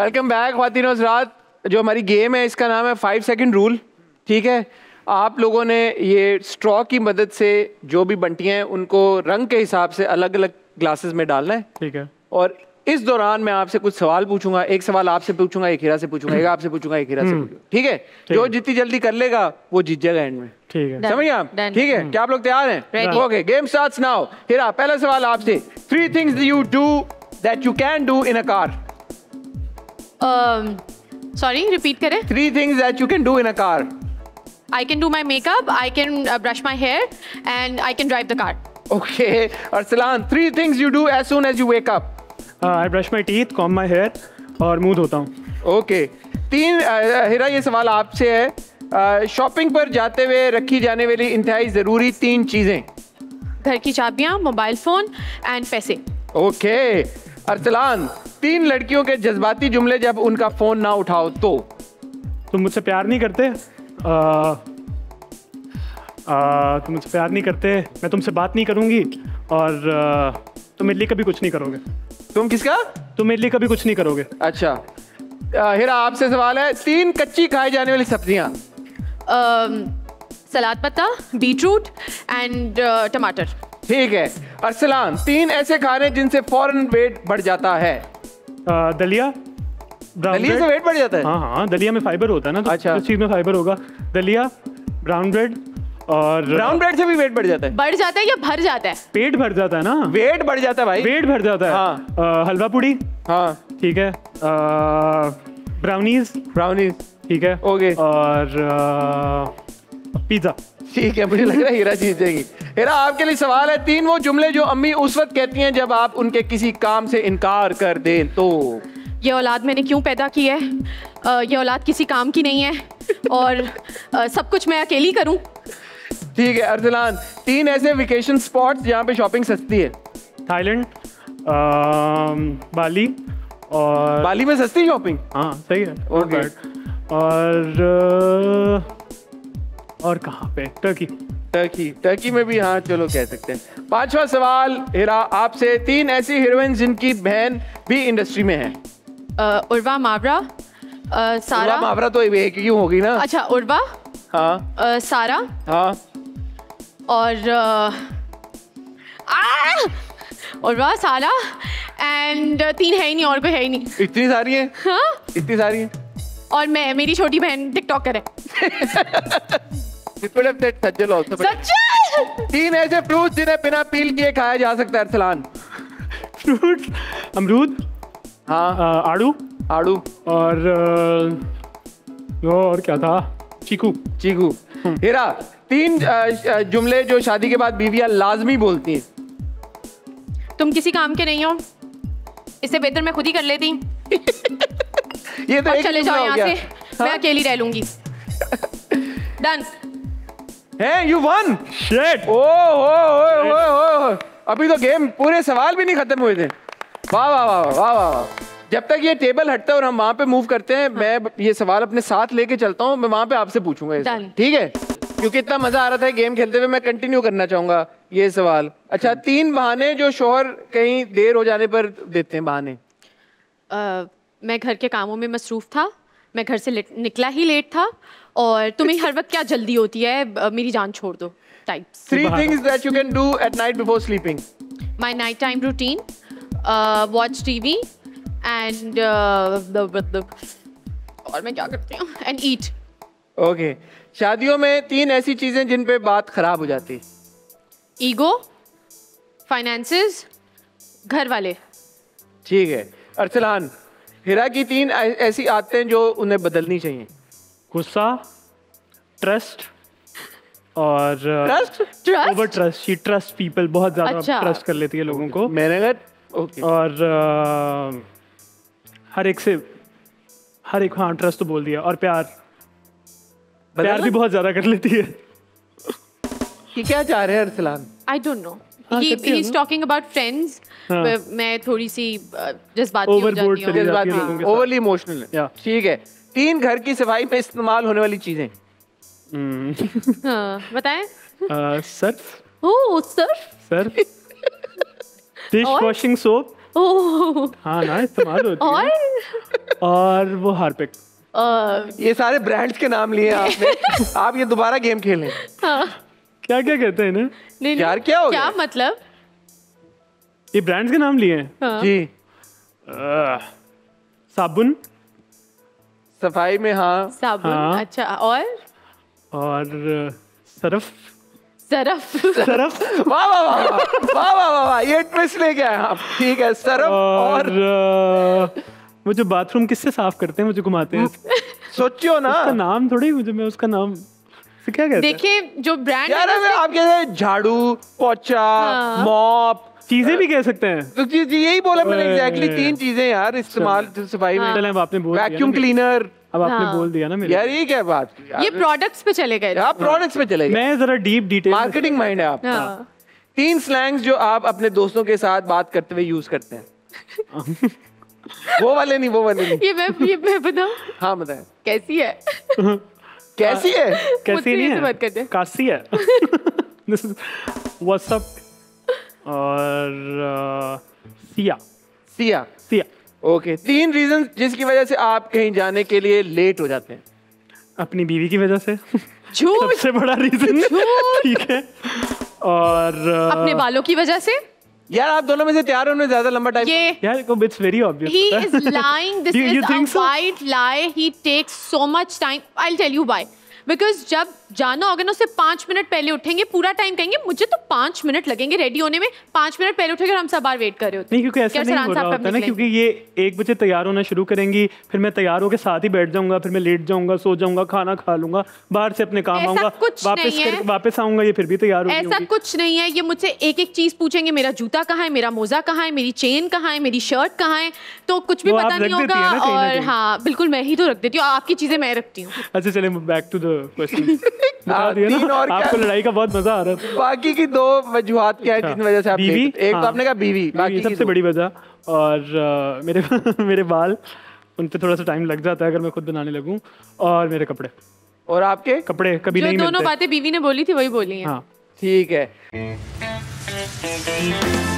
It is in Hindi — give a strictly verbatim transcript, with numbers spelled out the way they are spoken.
वेलकम बैक ख्वातीन और हज़रात। जो हमारी गेम है इसका नाम है फाइव सेकंड रूल। ठीक है, आप लोगों ने ये स्ट्रॉ की मदद से जो भी बंटियां हैं उनको रंग के हिसाब से अलग अलग ग्लासेस में डालना है। ठीक है, और इस दौरान मैं आपसे कुछ सवाल पूछूंगा। एक सवाल आपसे पूछूंगा, एक हीरा से पूछूंगा, एक आपसे पूछूंगा, एक हीरा से पूछूंगा। ठीक है, जो जितनी जल्दी कर लेगा वो जीत जाएगा एंड में। ठीक है, समझिए आप? ठीक है, क्या आप लोग तैयार हैं? Okay, game starts now. Heera, पहला सवाल आपसे, three things you do that you can do in a car. Sorry, repeat करें। Three things that you can do in a car. I can do my makeup, I can uh, brush my hair, and I can drive the car. Okay, Arsalan, three things you do as soon as you wake up. Uh, I brush my teeth, comb my hair, और मुंह धोता हूँ। Okay, तीन हीरा ये सवाल आपसे है। शॉपिंग uh, पर जाते हुए रखी जाने वाली इंतहाई ज़रूरी तीन चीज़ें। घर की चाबियाँ, मोबाइल फ़ोन एंड पैसे। Okay, अरसलान, तीन लड़कियों के जज्बाती जुमले जब उनका फ़ोन ना उठाओ तो। तुम मुझसे प्यार नहीं करते, आ, आ, तुम मुझसे प्यार नहीं करते, मैं तुमसे बात नहीं करूँगी, और आ, तुम मेरे लिए कभी कुछ नहीं करोगे। तुम किसका? तुम मेरे लिए कभी कुछ नहीं करोगे। अच्छा, हीरा आपसे सवाल है, तीन कच्ची खाई जाने वाली सब्जियाँ। सलाद पत्ता, बीटरूट एंड टमाटर। ठीक है, अरसलान, तीन ऐसे खाने जिनसे फौरन वेट बढ़ जाता है। आ, दलिया। दलिया से वेट बढ़ जाता है? हाँ हाँ, दलिया में फाइबर होता है ना, तो अच्छा, उस चीज में फाइबर होगा। दलिया, ब्राउन ब्रेड, और ब्राउन ब्रेड से भी वेट बढ़ जाता है? बढ़ जाता है या भर जाता है? पेट भर जाता है ना। वेट बढ़ जाता है भाई। वेट भर जाता है। हाँ। आ, हलवा पूड़ी। हाँ ठीक है। ब्राउनीज। ब्राउनीज ठीक है। ओके। और पिज्जा। ठीक है, मुझे लग रहा है हीरा जीत जाएगी। हीरा, आपके लिए सवाल है, तीन वो जुमले जो अम्मी उस वक्त कहती हैं जब आप उनके किसी काम से इनकार कर दें तो। ये औलाद मैंने क्यों पैदा की है? आ, ये औलाद किसी काम की नहीं है, और आ, सब कुछ मैं अकेली करूं। ठीक है, अरसलान, तीन ऐसे वेकेशन स्पॉट्स जहाँ पे शॉपिंग सस्ती है। थाईलैंड, बाली, और बाली में सस्ती शॉपिंग। हाँ सही है। ओके। और और कहाँ पे? टर्की। टर्की, टर्की में भी हाँ चलो कह सकते हैं। पांचवा सवाल हीरा आपसे, तीन ऐसी हीरोइन जिनकी बहन भी इंडस्ट्री में है। उर्वा, मावरा, आ, सारा। उर्वा मावरा तो एक क्यों होगी ना। अच्छा, उर्वा, हाँ, आ, सारा, हाँ, और आ, उर्वा, सारा एंड तीन है ही नहीं, और कोई है ही नहीं। इतनी सारी है? हाँ, इतनी सारी है। और मैं, मेरी छोटी बहन टिकटॉकर है। तीन ऐसे फ्रूट जिन्हें बिना पील किए खाया जा सकता है अरसलान। फ्रूट, अमरूद, हाँ, आड़ू, आड़ू, और और क्या था? चीकू। चीकू। हीरा, तीन जुमले जो शादी के बाद बीवियां लाजमी बोलती हैं। तुम किसी काम के नहीं हो, इससे बेहतर मैं खुद ही कर लेती। ये तो एक चले जाओ यहाँ से, हाँ? मैं अकेली रह लूंगी। डन है, यू वन। शिट। ओ हो हो हो, अभी तो गेम पूरे सवाल भी नहीं खत्म हुए थे। वाह वाह वाह वाह वाह। जब तक ये टेबल हटता है और हम वहाँ पे मूव करते हैं, हाँ। मैं ये सवाल अपने साथ लेके चलता हूँ, मैं वहाँ पे आपसे पूछूंगा। ठीक है, क्योंकि इतना मजा आ रहा था गेम खेलते हुए, मैं कंटिन्यू करना चाहूंगा ये सवाल। अच्छा, तीन बहाने जो शोहर कहीं देर हो जाने पर देते हैं बहाने। uh, मैं घर के कामों में मसरूफ था, मैं घर से निकला ही लेट था, और तुम्हें हर वक्त क्या जल्दी होती है, uh, मेरी जान छोड़ दो types. Three things that you can do at night before sleeping. My night time routine, uh, watch T V and uh, the, the, the, और मैं क्या करती हूँ, and eat. Okay. शादियों में तीन ऐसी चीजें जिन पे बात खराब हो जाती है। ईगो, फाइनेंसेस, घर वाले। ठीक है, अरसलान, हीरा की तीन ऐसी आदतें जो उन्हें बदलनी चाहिए। गुस्सा, ट्रस्ट, और trust, trust, over trust. She trust people, बहुत ज्यादा अच्छा। ट्रस्ट कर लेती है लोगों को। मैंने ओके। और uh, हर एक से हर एक, हाँ ट्रस्ट तो बोल दिया। और प्यार, प्यार भी बहुत ज्यादा कर लेती है। कि क्या चाह रहे हैं Arsalan? I don't know. He he's talking about friends. मैं थोड़ी सी जज्बाती हो जाती हूँ। जज्बाती, ओवरली इमोशनल। ठीक है, तीन घर की सफाई में इस्तेमाल होने वाली चीजें। हाँ, बताएं। Surf. Oh, Surf. Surf. Dish washing soap, ओह हाँ ना, इस्तेमाल होती और है। और वो हार्पिक। अ, ये सारे ब्रांड्स के नाम लिए आपने। आप ये दोबारा गेम खेलें। हाँ, क्या क्या कहते हैं इन्हें? नहीं, यार, नहीं, क्या हो क्या गया? मतलब? ये ब्रांड्स के नाम लिए हैं। हाँ। जी, अह, साबुन सफाई में हाँ। साबुन, हाँ। अच्छा, और और सरफ। सरफ। सरफ वाह वाह वाह वाह वाह वाह वाह वाह, ये ट्विस्ट लेके आए आप। ठीक है, सरफ और और अह, वो जो बाथरूम किससे साफ करते हैं, मुझे घुमाते हैं, उसका सोचियो ना नाम थोड़ी मुझे, मैं उसका नाम से क्या कहते हैं? देखिए जो ब्रांड यार, अगर आप कहते हैं झाड़ू, पोछा, हाँ। मॉप, चीजें भी कह सकते हैं। तो जी- जी, यही बोला मैंने ओए। एग्जैक्टली तीन चीजें यार इस्तेमाल सफाई में। चलें, अब आपने बोल दिया ना वैक्यूम मेरे- क्लीनर। अब आपने हाँ। बोल दिया ना मेरे। यार ये क्या बात की यार? ये प्रोडक्ट्स पे चले गए। आप प्रोडक्ट्स पे चले गए। मैं जरा डीप डिटेल मार्केटिंग माइंड है आपका। हाँ। तीन स्लैंग्स जो आप अपने दोस्तों के साथ बात करते हुए यूज करते हैं। वो वाले नहीं, वो वाले नहीं। ये मैं ये मैं बताऊं हाँ बताएं। कैसी है? कैसी है? कैसी मुझसे नहीं ऐसे है, बात करते हैं। कासी है। This is WhatsApp. और अह, सिया सिया। सिया ओके, तीन रीजन जिसकी वजह से आप कहीं जाने के लिए लेट हो जाते हैं। अपनी बीवी की वजह से झूठ। सबसे बड़ा रीजन, ठीक है। और अह, अपने बालों की वजह से। यार आप दोनों में से तैयार होने ज्यादा लंबा टाइम। ये यार it's very obvious. he is lying. This You- you is a think so? white lie. He takes so much time. I'll tell you why. Because जब जाना होगा ना, उससे पांच मिनट पहले उठेंगे, पूरा टाइम कहेंगे मुझे तो पांच मिनट लगेंगे रेडी होने में, पांच मिनट पहले उठेंगे और हम सब बार वेट कर रहे होते नहीं, क्योंकि ऐसा क्या नहीं सरांसा हो रहा आप कब होता ना, निकलेंगे? क्योंकि ये एक बजे तैयार होना शुरू करेंगी, फिर मैं तैयार होकर साथ ही बैठ जाऊंगा, फिर मैं लेट जाऊंगा, सो जाऊंगा, खाना खा लूंगा, बाहर से अपने काम ऐसा आऊंगा, कुछ वापस नहीं है। कर वापस आऊंगा, ये फिर भी तैयार होगी ऐसा होंगी। कुछ नहीं है। ये मुझसे एक एक चीज पूछेंगे, मेरा जूता कहाँ है, मेरा मोजा कहाँ है, मेरी चेन कहाँ है, मेरी शर्ट कहाँ है, तो कुछ भी वो पता आप नहीं रख देती होगा। है ना कहीं ना और कहीं। हाँ बिल्कुल, मैं ही तो रख देती हूँ, आपकी चीजें मैं रखती हूँ। अच्छा चले बैक टू द क्वेश्चन। बता हाँ, दिया तीन ना, और क्या? आपको लड़ाई का बहुत मजा आ रहा था। बाकी की दो वजूहात क्या है जिन वजह से आप बीवी, लेट- एक हाँ, तो आपने कहा बीवी, बाकी बीवी की सबसे दो। बड़ी वजह। और अ, मेरे मेरे बाल, उन पे थोड़ा सा टाइम लग जाता है अगर मैं खुद बनाने लगूं। और मेरे कपड़े और आपके? कपड़े कभी जो नहीं दोनों मिलते। बातें बीवी ने बोली थी वही बोली हैं। हाँ ठीक है।